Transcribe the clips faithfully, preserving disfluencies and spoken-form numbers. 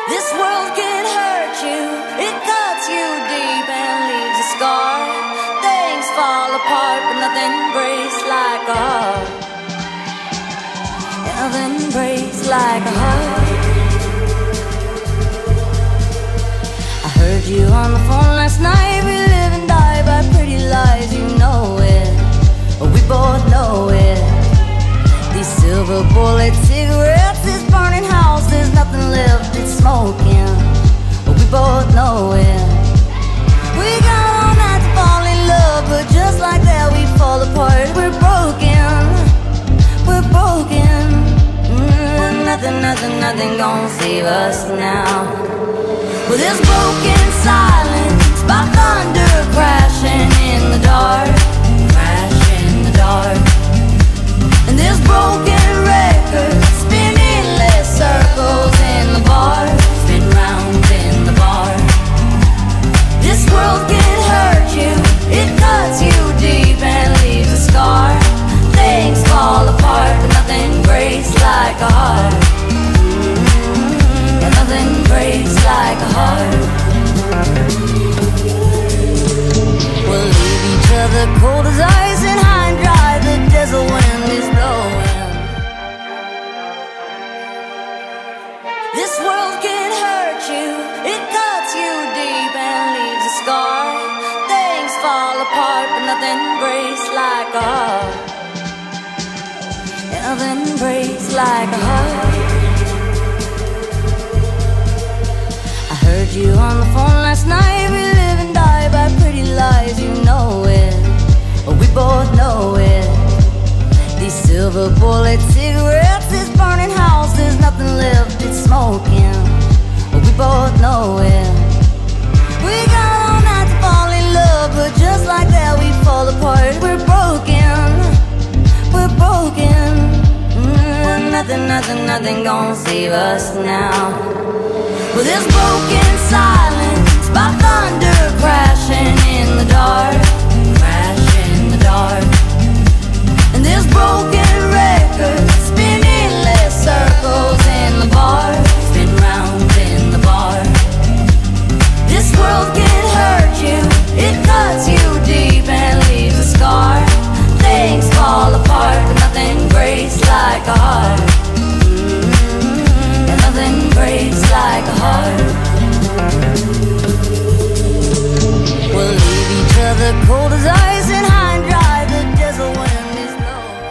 This world can hurt you, it cuts you deep and leaves a scar. Things fall apart, but nothing breaks like a heart. Nothing breaks like a heart. I heard you on the phone last night. We live and die by pretty lies, you know it. We both know it. These silver bullet cigarettes, this burning house, there's nothing left, it's smoking. We both know it. We got all night to fall in love, but just like that we fall apart. We're broken, we're broken. mm, Nothing, nothing, nothing gonna save us now. Well, there's broken silence by thunder crashing in the dark, crash in the dark. And there's broken records spinning less circles in the bar, spin round in the bar. This world can hurt you, it cuts you deep and leaves a scar. Things fall apart, but nothing breaks like a heart. mm-hmm. And nothing breaks like a heart. We'll leave each other cold as ice and high and dry. The desert wind is blowing. This world can hurt you, it cuts you deep and leaves a scar. Things fall apart, but nothing breaks like a heart. Nothing breaks like a heart. I heard you on the phone last night. We live and die by pretty lies, you know it. We both know it. These silver bullet cigarettes, this burning house, there's nothing left, it's smoking. We both know it. We got all night to fall in love, but just like that we fall apart. We're broken, we're broken. mm, Nothing, nothing, nothing gonna save us now. Well, there's broken silence by thunder crashing in the dark, crash in the dark. And there's broken records spinning less circles in the bar, spin round in the bar. This world can hurt you, it cuts you deep and leaves a scar. Things fall apart, but nothing breaks like a heart. mm-hmm. And nothing breaks like a heart. We'll leave each other cold as ice and high and dry. The desert wind is blowing.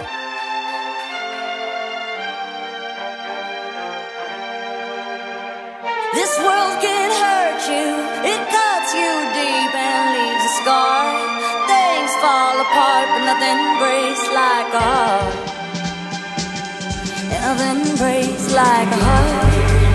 This world can hurt you, it cuts you deep and leaves a scar. Things fall apart, but nothing breaks like a heart. Nothing breaks like a heart.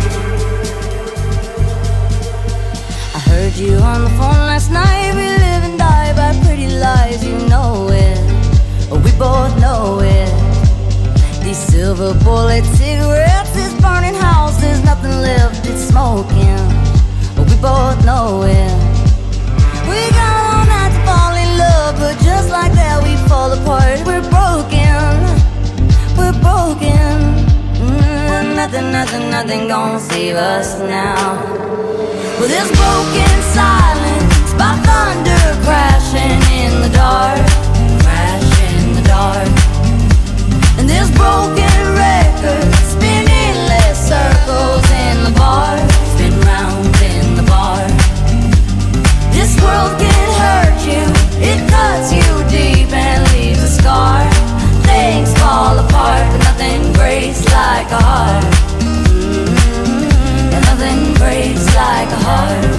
I heard you on the phone last night. We live and die by pretty lies, you know it. We both know it. These silver bullet cigarettes, this burning house, there's nothing left, it's smoking. We both know it. We got all night to fall in love, but just like that we fall apart. We're broken, we're broken. mm, Nothing, nothing, nothing gonna save us now. Well, there's broken silence by thunder crashing in the dark, crash in the dark. And there's broken records spinning less circles in the bar, spin round in the bar. This world can hurt you, it cuts you deep and leaves a scar. Things fall apart, but nothing breaks like a heart. mm-hmm. And nothing breaks like a heart.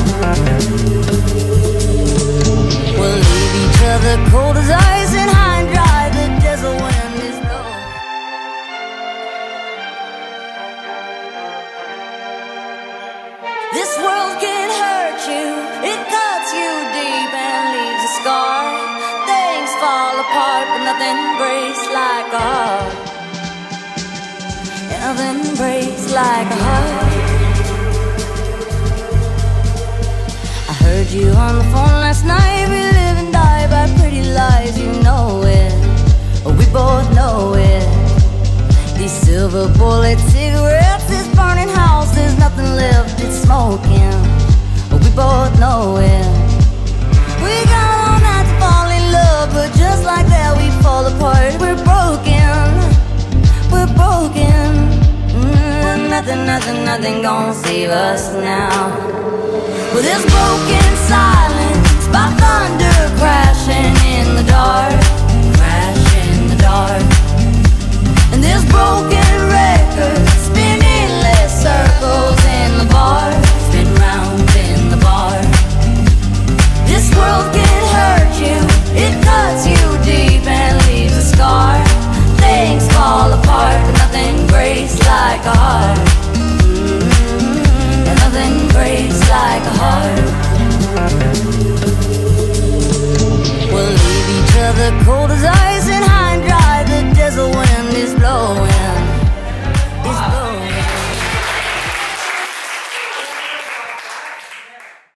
We'll leave each other cold as ice and high and dry. The desert wind is blowing. This world can hurt you, it cuts you deep and leaves a scar. Things fall apart, but nothing breaks like a heart. Nothing breaks like a heart. I heard you on the phone last night. We live and die by pretty lies, you know it. We both know it. These silver bullet cigarettes, this burning house, there's nothing left. nowhere. We got all night to fall in love, but just like that we fall apart. We're broken, we're broken. mm, Nothing, nothing, nothing gonna save us now. Well, there's broken silence by thunder crashing in the dark, crash in the dark. And there's broken